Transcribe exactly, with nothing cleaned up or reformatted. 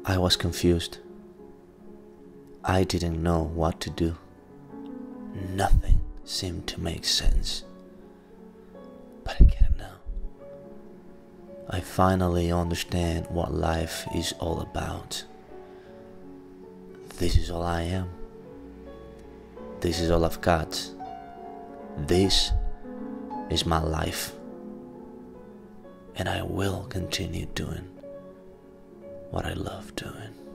I was confused. I didn't know what to do. Nothing seemed to make sense. But I get it now. I finally understand what life is all about. This is all I am. This is all I've got. This is my life. And I will continue doing what I love doing.